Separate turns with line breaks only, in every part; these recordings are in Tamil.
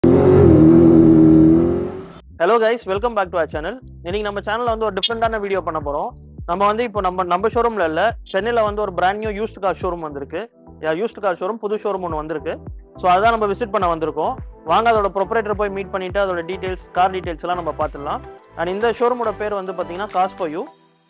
Hello guys, welcome back to our channel. இன்னைக்கு நம்ம சேனல்ல வந்து ஒரு டிஃபரண்டான வீடியோ பண்ண போறோம். நம்ம வந்து இப்போ நம்ம ஷோரூம்ல இல்ல, சென்னையில வந்து ஒரு brand new used car showroom வந்திருக்கு. யூஸ்ட் கார் ஷோரூம் புது ஷோரூம் ஒன்று வந்திருக்கு. ஸோ அதான் நம்ம விசிட் பண்ண வந்திருக்கோம். வாங்க அதோட ப்ரொப்ரைட்டர் போய் மீட் பண்ணிட்டு அதோட டீடைல்ஸ், கார் டீடைல்ஸ் எல்லாம் நம்ம பார்த்துடலாம். அண்ட் இந்த ஷோரூமோட பேர் வந்து பார்த்தீங்கன்னா Cars4u.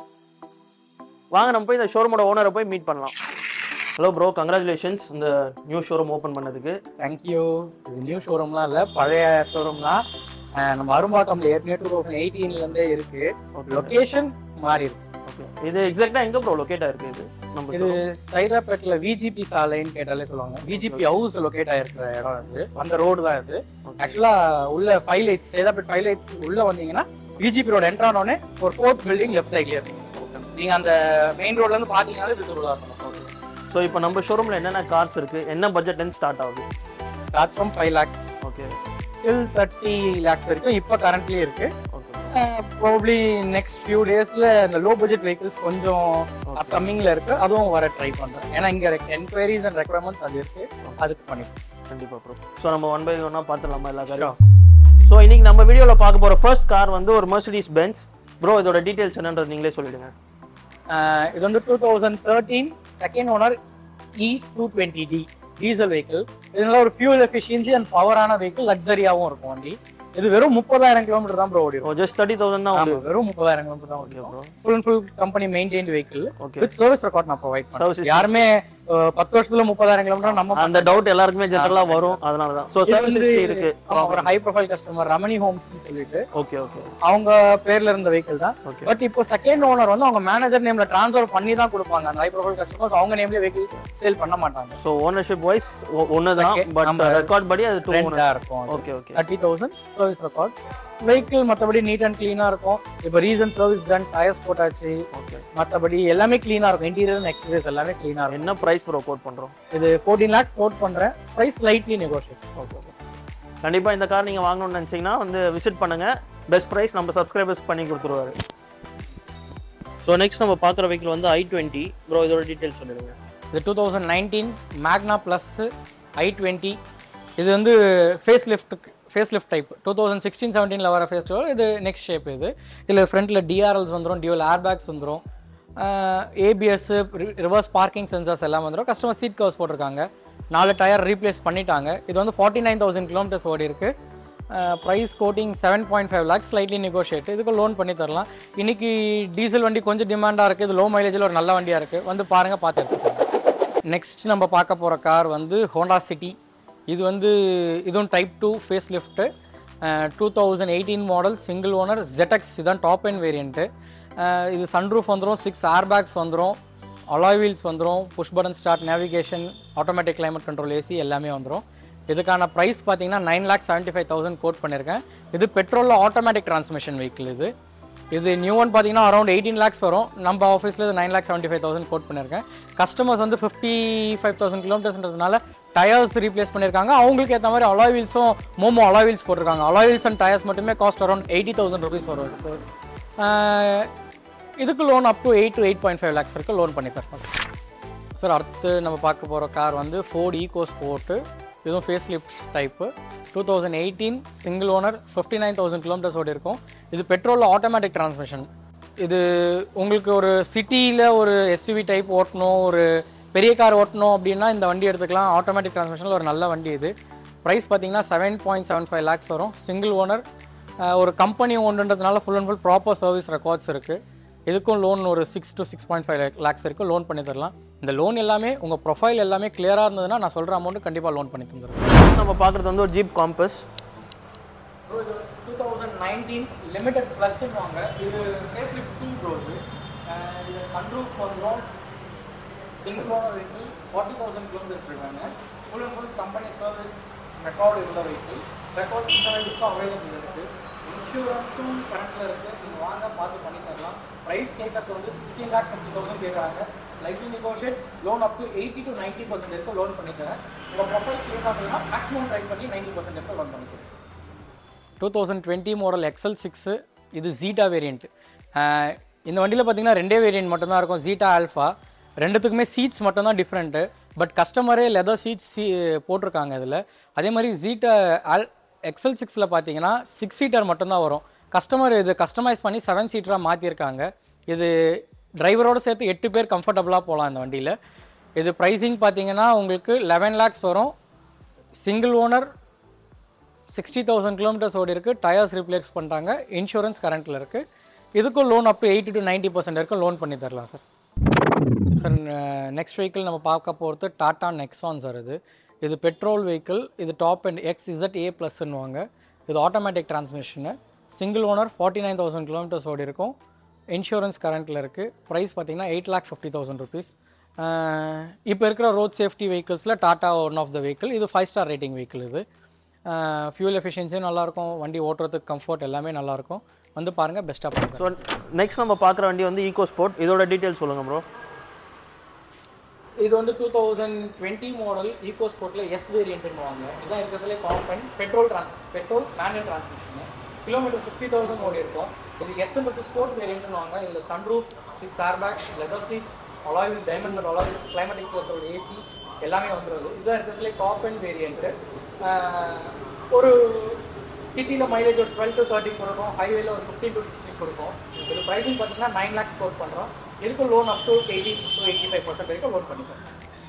வாங்க நம்ம போய் இந்த ஷோரூமோட ஓனரை போய் மீட் பண்ணலாம். ஹலோ ப்ரோ, கங்க்ராச்சுலேஷன்ஸ் இந்த நியூ ஷோரூம் ஓப்பன் பண்ணதுக்கு.
தேங்க்யூ. இது நியூ ஷோரூம்லாம் இல்லை, பழைய ஷோரூம் தான். நம்ம அரும்பாக்கம்ல ஏற்கனவே 2018 இருக்கு. லொகேஷன் மாறி இருக்கு.
ஓகே, இது எக்ஸாக்டா எங்க ப்ரோ லொகேட் ஆயிருக்கு?
இது சைதாப்பேட்ல விஜிபி சாலைன்னு கேட்டாலே சொல்லுவாங்க. விஜிபி ஹவுஸ் லொகேட் ஆயிருக்கிற இடம் இது. அந்த ரோடு தான் இது. ஆக்சுவலா உள்ள 5 லைட்ஸ், சைதாப்பேட் 5 லைட்ஸ் உள்ள வந்தீங்கன்னா விஜிபி ரோடு என்ட்ரு ஆனோடனே ஒரு 4th பில்டிங் லெஃப்ட் சைட்லயே இருக்கு. நீங்க அந்த மெயின் ரோட்ல இருந்து பாத்தீங்கன்னா விசிபிளா இருக்கும்.
ஸோ இப்போ நம்ம ஷோரூம்ல என்னென்ன கார்ஸ் இருக்கு, என்ன பட்ஜெட்லேருந்து ஸ்டார்ட் ஆகுது?
Start from 5 lakhs.
Okay,
till 30 lakhs வரைக்கும் இப்போ கரண்ட்லி இருக்கு. ப்ராபப்ளி நெக்ஸ்ட் ஃபியூ டேஸ்ல இந்த லோ பட்ஜெட் வெஹிக்கிள்ஸ் கொஞ்சம் அப்கமிங்ல இருக்கு, அதுவும் வர ட்ரை பண்றேன். ஏன்னா இங்க என்கொயரிஸ் அண்ட் ரெக்வயர்மெண்ட்ஸ் அது இருக்கு, அதுக்கு பண்ணிக்கலாம்.
கண்டிப்பா ப்ரோ. ஸோ நம்ம ஒன் பை ஒன்னா பார்த்துடலாமா எல்லா காரும்? ஸோ இன்னைக்கு நம்ம வீடியோல பார்க்க போற ஃபர்ஸ்ட் கார் வந்து ஒரு மெர்சிடிஸ் பென்ஸ். ப்ரோ இதோட டீடைல்ஸ் என்னன்றது நீங்களே சொல்லிடுங்க.
இது வந்து 2013 second owner E220D diesel vehicle. இதனால ஒரு ஃபியூல் எஃபிஷியன்சி அண்ட் பவரான வெஹிக்கிள், லக்ஸரியாவும் இருக்கும் வண்டி. இது வெறும் 30,000 கிலோமீட்டர் தான் ப்ரோ ஓடிடும்.
ஜஸ்ட் 30,000 தான் ஓடும்.
வெறும் 30,000 கிலோமீட்டர் தான் ஓடும். Full and full company maintained vehicle with service record நான் ப்ரொவைட் பண்றேன். யாருமே 10 வருஷத்துல 30,000 கிலோமீட்டர் நம்ம
அந்த டவுட் எல்லாருக்குமே ஜெனரலா வரும், அதனால தான். சோ சர்வீஸ் இருக்கு.
ஒரு ஹை ப்ரொஃபைல் கஸ்டமர் ரமணி ஹோம்ஸ்னு சொல்லிட்டு
ஓகே ஓகே
அவங்க பேர்ல இருந்த வெஹிக்கிள் தான். பட் இப்போ செகண்ட் ஓனர் வந்து அவங்க மேனேஜர் நேம்ல ட்ரான்ஸ்ஃபர் பண்ணி தான் கொடுப்பாங்க. அந்த ஹை ப்ரொஃபைல் கஸ்டமர்ஸ் அவங்க நேம்ல வெஹிக்கிள் சேல் பண்ண மாட்டாங்க.
சோ ஓனர்ஷிப் வைஸ் ஒண்ணுதான், பட் ரெக்கார்ட் படி அது 2 ஓனரா
இருக்கும்.
Okay okay,
30,000 service record. Vehicle மற்றபடி நீட் அண்ட் கிளீனா இருக்கும். இப்போ ரீசன்ட் சர்வீஸ் டன், டயர்ஸ் போட்டாச்சு.
ஓகே,
மற்றபடி எல்லாமே கிளீனா இருக்கும். இன்டீரியர் அண்ட் எக்ஸ்டீரியர் எல்லாமே கிளீனா இருக்கும்.
என்ன பிரைஸ் ப்ரோ கோட் பண்றோம்?
இது 14 lakhs கோட் பண்றேன். Price slightly negotiate.
Okay okay, கண்டிப்பா இந்த கார் நீங்க வாங்கணும்னு நினைச்சீங்கன்னா வந்து விசிட் பண்ணுங்க. பெஸ்ட் பிரைஸ் நம்ம சப்ஸ்கிரைபர்ஸ் பண்ணி கொடுத்துருவாரு. ஸோ நெக்ஸ்ட் நம்ம பார்க்குற வெஹிக்கிள் வந்து i20. ப்ரோ இதோட டீடைல்ஸ் சொல்லிடுங்க.
இது 2019 மேக்னா ப்ளஸ் i20. இது வந்து ஃபேஸ் லிஃப்ட் டைப். 2016-17 வர ஃபேஸ் லிஃப்ட். இது நெக்ஸ்ட் ஷேப். இதில் ஃப்ரண்ட்டில் டிஆர்எல்ஸ் வந்துடும், டியூவல் ஏர் பேக்ஸ் வந்துடும், ஏபிஎஸ், ரிவர்ஸ் பார்க்கிங் சென்சர்ஸ் எல்லாம் வந்துடும். கஸ்டமர் சீட் கவர்ஸ் போட்டிருக்காங்க. 4 டயர் ரீப்ளேஸ் பண்ணிட்டாங்க. இது வந்து 49,000 கிலோமீட்டர்ஸ் ஓடி இருக்கு. Price quoting 7.5 lakhs, slightly negotiate. இதுக்கு லோன் பண்ணி தரலாம். இன்னைக்கு டீசல் வண்டி கொஞ்சம் டிமாண்டாக இருக்குது. இது லோ மைலேஜில் ஒரு நல்ல வண்டியாக இருக்குது. வந்து பாருங்கள், பார்த்து எடுத்துக்கோங்க. நெக்ஸ்ட் நம்ம பார்க்க போகிற கார் வந்து ஹோண்டா சிட்டி. இது வந்து இதுவும் type 2 face lift. 2018 model, single owner, ZX. இதுதான் டாப் எண்ட் வேரியண்ட்டு. இது சன்ரூஃப் வந்துடும், 6 ஏர் பேக்ஸ் வந்துடும், அலாய் வீல்ஸ் வந்துடும், push button start, navigation, automatic climate control, AC எல்லாமே வந்துடும். இதுக்கான ப்ரைஸ் பார்த்தீங்கன்னா 9,75,000 கோட் பண்ணியிருக்கேன். இது பெட்ரோலில் ஆட்டோமேட்டிக் டிரான்ஸ்மிஷன் வெஹிக்கிள். இது நியூ ஒன் பார்த்தீங்கன்னா அரௌண்ட் 18 lakhs வரும். நம்ம ஆஃபீஸில் இது 9,75,000 கோட் பண்ணியிருக்கேன். கஸ்டமர்ஸ் வந்து 55,000 கிலோமீட்டர்ஸ்ன்றதுனால டயர்ஸ் ரீப்ளேஸ் பண்ணியிருக்காங்க. அவங்களுக்கு ஏற்ற மாதிரி அலாய் வீல்ஸும் மோமோ அலாய் வீல்ஸ் போட்டிருக்காங்க. அலாய் வீல்ஸ் அண்ட் டயர்ஸ் மட்டுமே காஸ்ட் அரௌண்ட் 80,000 rupees வரும். இதுக்கு loan up to 8 to 8.5 lakhs வரைக்கும் லோன் பண்ணி தரலாம் சார். அடுத்து நம்ம பார்க்க போகிற கார் வந்து ஃபோர்ட் ஈகோ ஸ்போர்ட்டு. இதுவும் face lift type. 2018 single owner, 59,000 kilometres ஓடி இருக்கும். இது பெட்ரோலில் ஆட்டோமேட்டிக் டிரான்ஸ்மிஷன். இது உங்களுக்கு ஒரு சிட்டியில் ஒரு எஸ்யூவி டைப் ஓட்டணும், ஒரு பெரிய கார் ஓட்டணும் அப்படின்னா இந்த வண்டி எடுத்துக்கலாம். ஆட்டோமேட்டிக் டிரான்ஸ்மிஷனில் ஒரு நல்ல வண்டி இது. ப்ரைஸ் பார்த்தீங்கன்னா 7.75 lakhs வரும். சிங்கிள் ஓனர், ஒரு கம்பெனி ஓன்றுன்றதுனால full and full proper service records இருக்குது. இதுக்கும் லோன் ஒரு 6 to 6.5 lakhs வரைக்கும் லோன் பண்ணி தரலாம். இந்த லோன் எல்லாமே உங்கள் ப்ரொஃபைல் எல்லாமே கிளியராக இருந்ததுன்னா நான் சொல்கிற அமௌண்ட்டு கண்டிப்பாக லோன் பண்ணி தந்துடுறேன்.
நம்ம பார்க்குறது வந்து ஒரு ஜீப் காம்பஸ்.
2019 லிமிடெட் ப்ளஸ்ன்னு வாங்க. இது ஃபேஸ் லிஃப்ட் ப்ரோ. இது சன்ரூஃப் வந்துடும், சிங்கிள் ஓனர் வெஹிக்கிள், 40,000 கிலோமீட்டர்ஸ் இருக்காங்க. Full and full company service record இருந்த வெஹிக்கிள். ரெக்கார்ட் இந்த வண்டிக்கும் அவைலபிள் இருக்குது. இன்சூரன்ஸும் கரண்ட்டில் இருக்குது. நீங்கள் வாங்க, பார்த்து பண்ணி தரலாம். ப்ரைஸ் கேட்கறது வந்து 16,50,000 கேட்குறாங்க. Likely negotiate. Loan up to 80 to 90% வரைக்கும் லோன் பண்ணி தரேன். உங்கள் ப்ரொஃபைல் கிளியர் ஆகுதுன்னா மேக்ஸிமம் ட்ரை பண்ணி 90% வரைக்கும் லோன் பண்ணி தரேன். 2020 மாடல் XL6. இது ஜீட்டா வேரியண்ட். இந்த வண்டியில் பார்த்தீங்கன்னா 2 வேரியண்ட் மட்டும்தான் இருக்கும், ஜீட்டா ஆல்ஃபா. ரெண்டுத்துக்குமே சீட்ஸ் மட்டும்தான் டிஃப்ரெண்ட்டு. பட் கஸ்டமரே லெதர் சீட்ஸ் போட்டிருக்காங்க இதில். அதே மாதிரி ஜீட்டா XL6ல பார்த்தீங்கன்னா 6 சீட்டர் மட்டும்தான் வரும். கஸ்டமர் இது கஸ்டமைஸ் பண்ணி 7 சீட்டராக மாற்றிருக்காங்க. இது டிரைவரோடு சேர்த்து 8 பேர் கம்ஃபர்டபுளாக போகலாம் இந்த வண்டியில். இது ப்ரைஸிங் பார்த்தீங்கன்னா உங்களுக்கு 11 lakhs வரும். சிங்கிள் ஓனர், 60,000 கிலோமீட்டர்ஸ் ஓடி இருக்குது. டயர்ஸ் ரிப்ளேஸ் பண்ணுறாங்க. இன்சூரன்ஸ் கரண்ட்டில் இருக்குது. இதுக்கும் லோன் அப் டு 80 to 90% வரைக்கும் லோன் பண்ணி தரலாம் சார். சார் நெக்ஸ்ட் வெஹிக்கிள் நம்ம பார்க்க போகிறது டாடா நெக்ஸான் சார். இது பெட்ரோல் வெஹிக்கிள். இது டாப் அண்ட் XZA+ன்னுவாங்க. இது automatic transmission. Single owner, 49,000 kilometres ஓடி இருக்கும். இன்சூரன்ஸ் கரண்ட்டில் இருக்குது. ப்ரைஸ் பார்த்தீங்கன்னா 8,50,000 rupees. இப்போ இருக்கிற ரோட் சேஃப்டி வெஹிக்கிள்ஸில் Tata one of the vehicle. இது 5 ஸ்டார் ரேட்டிங் வெஹிக்கிள். இது ஃபியூல் எஃபிஷியன்சியும் நல்லாயிருக்கும். வண்டி ஓட்டுறதுக்கு கம்ஃபர்ட் எல்லாமே நல்லாயிருக்கும். வந்து பாருங்கள், பெஸ்ட்டாக பாருங்கள்.
ஸோ நெக்ஸ்ட் நம்ம பார்க்குற வண்டி வந்து ஈகோ ஸ்போர்ட். இதோட டீட்டெயில்ஸ் சொல்லுங்கள் ப்ரோ.
இது வந்து 2020 மாடல் ஈகோ ஸ்போர்ட்டில் S வேரியன்ட்னுவாங்க. இதுதான் இருக்கிறதுலே காம்பன். Petrol manual transmission. கிலோமீட்டர் 50,000 ஓடி இருக்கும். இது S ஸ்போர்ட் வேரியன்ட்னுவாங்க. இதில் sunroof, 6 airbags, leather seats, alloy wheel, diamond alloy wheels, climatic control, AC எல்லாமே வந்துடுது. இதுதான் இருக்கிறதுலே காம்பன் வேரியன்ட்டு. ஒரு சிட்டியில் மைலேஜ் ஒரு 12 to 13 கொடுக்கும். ஹைவேல ஒரு 15 to 16 கொடுக்கும். இது ப்ரைஸிங் பார்த்தீங்கன்னா 9 lakhs ஸ்கோர் பண்ணுறோம். இதுக்கு லோன் அப் டு 80 to 85% வரைக்கும் லோன் பண்ணிக்கிறோம்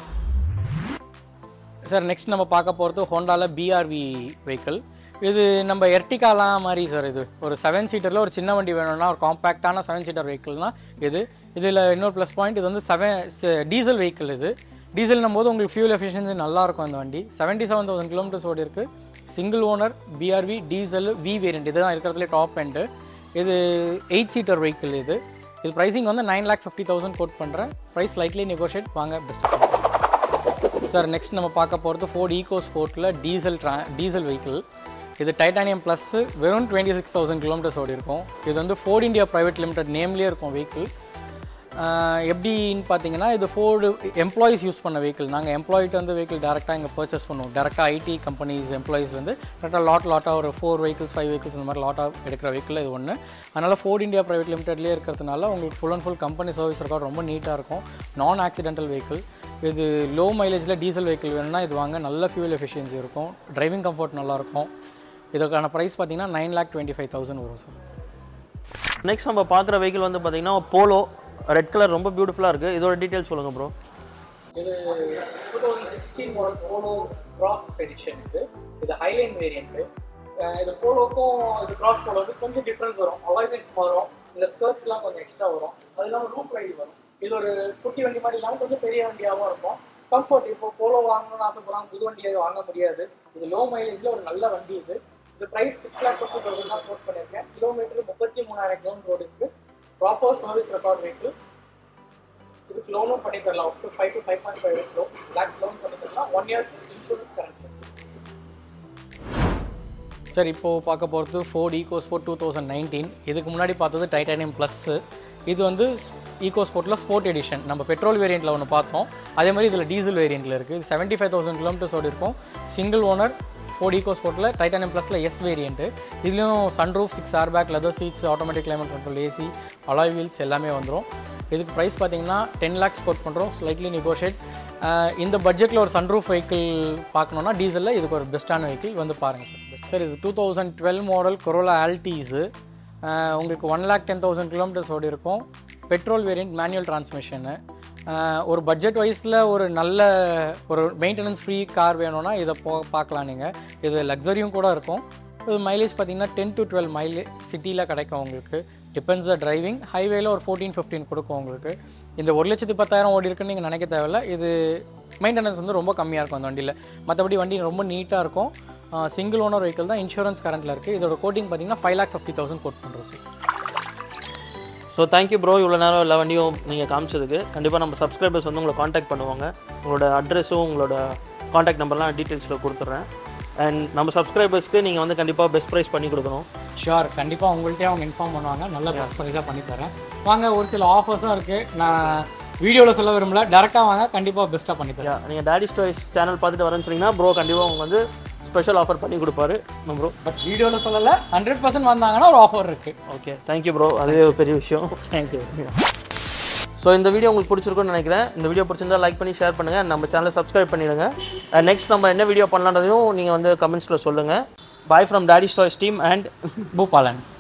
சார். நெக்ஸ்ட் நம்ம பார்க்க போகிறது ஹோண்டாவில் BRV வெஹிக்கிள். இது நம்ம எர்டிகாலாம் மாதிரி சார். இது ஒரு 7 சீட்டரில் ஒரு சின்ன வண்டி வேணும்னா, ஒரு காம்பேக்டான 7 சீட்டர் வெஹிக்கிள்னால் இதில் இன்னொரு ப்ளஸ் பாயிண்ட், இது வந்து டீசல் வெஹிக்கிள். இது டீசல்னும் போது உங்களுக்கு ஃபியூல் எஃபிஷியன்சி நல்லாயிருக்கும். அந்த வண்டி 77,000 கிலோமீட்டர்ஸ் ஓடி இருக்குது. Single owner, BRV diesel V variant. இதுதான் இருக்கிறதுலே டாப் எண்டு. இது 8 சீட்டர் வெஹிக்கிள். இது ப்ரைஸிங் வந்து 9,50,000 கோட் பண்ணுறேன். ப்ரைஸ் ஸ்லைட்லி நெகோஷியேட், வாங்க பெஸ்ட்டாக சார். நெக்ஸ்ட் நம்ம பார்க்க போகிறது ஃபோர்ட் ஈகோ ஸ்போர்ட்டில் டீசல் வெஹிக்கிள். இது டைட்டானியம் ப்ளஸ், வெறும் 26,000 கிலோமீட்டர்ஸ் ஓடி இருக்கும். இது வந்து ஃபோர்ட் இந்தியா பிரைவேட் லிமிடெட் நேம்லேயே இருக்கும் வெஹிக்கிள். எப்படின்னு பார்த்தீங்கன்னா, இது ஃபோர்டு எம்ப்ளாயீஸ் யூஸ் பண்ண வெஹிக்கிள். நாங்கள் எம்ப்ளாயிட்டு வந்து வெஹிக்கிள் டேரெக்டாக இங்கே பர்ச்சேஸ் பண்ணுவோம். டேரெக்டாக ஐடி கம்பெனிஸ் எம்ப்ளாயீஸ் வந்து டேரெக்டாக லாட்டாக ஒரு 4 vehicles 5 vehicles இந்த மாதிரி லாட்டாக எடுக்கிற வெஹிக்கிள் இது ஒன்று. அதனால் ஃபோர்ட் இந்தியா பிரைவேட் லிமிடெட்லேயே இருக்கிறதுனால உங்களுக்கு full and full company service record ரொம்ப நீட்டாக இருக்கும். நான் ஆக்சிடென்டல் வெஹிக்கிள். இது லோ மைலேஜில் டீசல் வெஹிக்கிள் வேணும்னா இது வாங்க. நல்ல ஃபியூல் எஃபிஷியன்சி இருக்கும். டிரைவிங் கம்ஃபர்ட் நல்லாயிருக்கும். இதுக்கான ப்ரைஸ் பார்த்தீங்கன்னா 9,25,000 வரும் சார்.
நெக்ஸ்ட் நம்ம பார்க்குற வெஹிக்கிள் வந்து பார்த்தீங்கன்னா போலோ. ரெட் கலர் ரொம்ப பியூட்டிஃபுல்லாக இருக்குது. இதோட டீட்டெயில்ஸ் சொல்லுங்கள் ப்ரோ.
இது 2016 மாடல் போலோ கிராஸ் எடிஷன். இது ஹைலைன் வேரியன்ட்டு. இது போலோக்கும் இது கிராஸ் போலோவுக்கு கொஞ்சம் டிஃப்ரென்ஸ் வரும். அலாய்மெண்ட்ஸ் வரும். இந்த ஸ்கர்ட்ஸ்லாம் கொஞ்சம் எக்ஸ்ட்ரா வரும். அது இல்லாமல் ரூப் ரைடு வரும். இது ஒரு குட்டி வண்டி மாதிரி இல்லாமல் கொஞ்சம் பெரிய வண்டியாகவும் இருக்கும். கம்ஃபர்ட். இப்போ போலோ வாங்கணும்னு ஆசைப்படுறாங்க, புது வண்டியை வாங்க முடியாது. இது லோ மைலேஜில் ஒரு நல்ல வண்டி. இது ப்ரைஸ் 6,50,000 தான் கோட் பண்ணியிருக்கேன். கிலோமீட்டர் 33,000 கிலோமீட்டர் ஓடி இருக்குது. Proper service record vehicle. இதுக்கு லோனும் பண்ணி தரலாம். Up to 5 to 5.5 lakhs loan பண்ணி தரலாம். 1 year இன்சூரன்ஸ் கரண்ட். சார் இப்போது பார்க்க போகிறது ஃபோர்ட் ஈகோ ஸ்போர்ட் 2019. இதுக்கு முன்னாடி பார்த்தது டைட்டானியம் ப்ளஸ்ஸு. இது வந்து ஈகோ ஸ்போர்ட்டில் ஸ்போர்ட் எடிஷன். நம்ம பெட்ரோல் வேரியண்ட்டில் ஒன்று பார்த்தோம். அதே மாதிரி இதில் டீசல் வேரியண்ட்டில் இருக்குது. இது 75,000 கிலோமீட்டர்ஸ் ஓடி இருக்கும். சிங்கிள் ஓனர், ஃபோர்ட் ஈகோ ஸ்போர்ட்டில் டைட்டானியம் ப்ளஸில் S வேரியண்ட்டு. இதுலேயும் sunroof, 6 airbag, leather seats, automatic climate control, AC, alloy wheels எல்லாமே வந்துடும். இதுக்கு ப்ரைஸ் பார்த்தீங்கன்னா 10 lakhs கோட் பண்ணுறோம். Slightly negotiate. இந்த பட்ஜெட்டில் ஒரு சன்ரூஃப் வெஹிக்கிள் பார்க்கணுன்னா டீசலில் இதுக்கு ஒரு பெஸ்ட்டான வெஹிக்கிள் வந்து பாருங்கள் சார். சார் இது 2012 மாடல் கொரோலா ஆல்டீஸு. உங்களுக்கு 1,10,000 கிலோமீட்டர்ஸ் ஓடி இருக்கும். Petrol variant, manual transmission. ஒரு பட்ஜெட் வைஸில் ஒரு நல்ல ஒரு மெயின்டெனன்ஸ் ஃப்ரீ கார் வேணும்னா இதை பார்க்கலாம் நீங்கள். இது லக்ஸரியும் கூட இருக்கும். இது மைலேஜ் பார்த்தீங்கன்னா 10 to 12 மைலேஜ் சிட்டியில் கிடைக்கும் உங்களுக்கு. Depends the driving. ஹைவேல ஒரு 14-15 கொடுக்கும் உங்களுக்கு. இந்த 1,10,000 ஓடி இருக்குன்னு நீங்கள் நினைக்க தேவையில்ல. இது மெயின்டெனன்ஸ் வந்து ரொம்ப கம்மியாக இருக்கும் அந்த வண்டியில். மற்றபடி வண்டி ரொம்ப நீட்டாக இருக்கும். சிங்கிள் ஓனர் வெஹிக்கிள் தான். இன்சூரன்ஸ் கரண்ட்டில் இருக்குது. இதோட கோட்டிங் பார்த்தீங்கன்னா 5,50,000 கோட் பண்ணுறோம் சார்.
So thank you bro. இவ்வளோ நேரம் எல்லா வண்டியும் நீங்கள் காமிச்சதுக்கு. கண்டிப்பாக நம்ம சப்ஸ்கிரைபர்ஸ் வந்து உங்களை காண்டாக்ட் பண்ணுவாங்க. உங்களோட அட்ரெஸும் உங்களோட காண்டாக்ட் நம்பர்லாம் டீட்டெயில்ஸில் கொடுத்துட்றேன். அண்ட் நம்ம சப்ஸ்கிரைபர்ஸ்க்கு நீங்கள் வந்து கண்டிப்பாக பெஸ்ட் ப்ரைஸ் பண்ணி கொடுக்கணும்.
ஷுர், கண்டிப்பாக உங்கள்கிட்டயே அவங்க இன்ஃபார்ம் பண்ணுவாங்க. நல்ல பெஸ்ட் ப்ரைஸாக பண்ணித்தரேன். வாங்க, ஒரு சில ஆஃபர்ஸும் இருக்குது. நான் வீடியோவில் சொல்ல விரும்பல, டேரெக்டாக வாங்க, கண்டிப்பாக பெஸ்ட்டாக பண்ணித்தரேன்.
நீங்கள் டாடிஸ் டாய்ஸ் சேனல் பார்த்துட்டு வரேன்னு சொன்னீங்கன்னா ப்ரோ கண்டிப்பாக அவங்க வந்து ஸ்பெஷல் ஆஃபர் பண்ணி கொடுப்பாரு ப்ரோ.
பட் வீடியோவில் சொல்லலை, 100% வந்தாங்கன்னா ஒரு ஆஃபர் இருக்குது.
Okay, thank you bro. அதுவே ஒரு பெரிய விஷயம். தேங்க்யூ. ஸோ இந்த வீடியோ உங்களுக்கு பிடிச்சிருக்குன்னு நினைக்கிறேன். இந்த வீடியோ பிடிச்சிருந்தா லைக் பண்ணி ஷேர் பண்ணுங்கள். நம்ம சேனலை சப்ஸ்கிரைப் பண்ணிடுங்க. நெக்ஸ்ட் நம்ம என்ன வீடியோ பண்ணலான்றதையும் நீங்கள் வந்து கமெண்ட்ஸில் சொல்லுங்கள். Bye from Daddy's Toys team and
Boopalan.